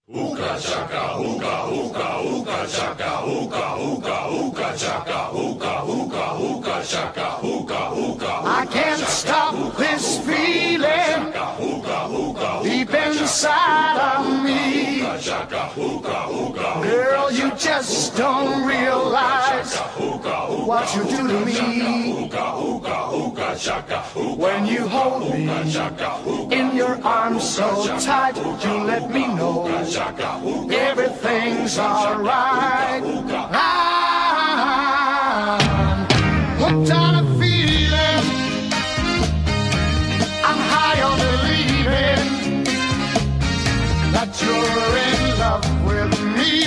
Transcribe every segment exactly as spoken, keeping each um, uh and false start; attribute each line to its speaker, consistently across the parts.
Speaker 1: Hookah chaka, hookah, hookah, hookah chaka, hookah, hookah, hookah chaka, hookah, hookah, hookah chaka, hookah, hookah.
Speaker 2: I can't stop this feeling deep inside of me. Girl, you just don't realize what you do to me. When you hold me in your arms so tight, you let me know everything's alright. I'm hooked on a feeling, I'm high on believing that you're in love with me.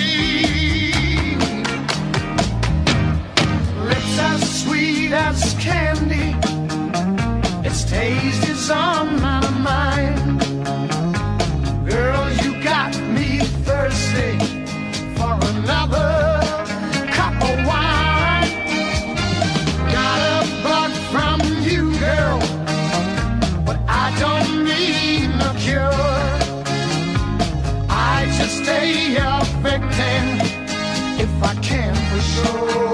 Speaker 2: Lips as sweet as candy, its taste is on my mind. Girl, you got me thirsty for another cup of wine. Got a bug from you, girl, but I don't need no cure. I just stay a victim if I can for sure.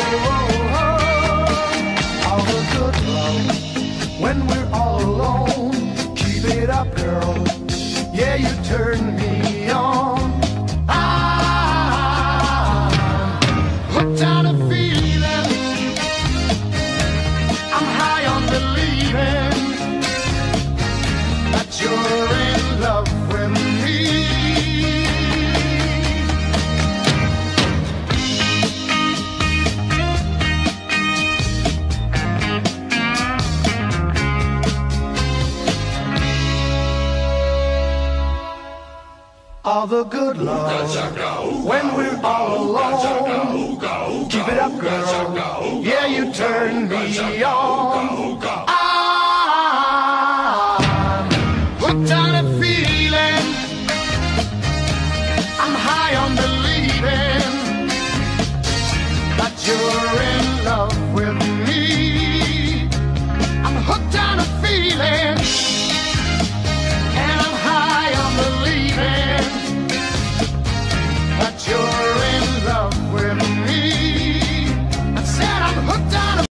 Speaker 2: All the good love when we're all alone. Keep it up, girl. Yeah, you turn me on. I'm hooked on a feeling, I'm high on believing that you're in love with me. All the good love when we're all alone. Keep it up, girl. Yeah, you turn me on.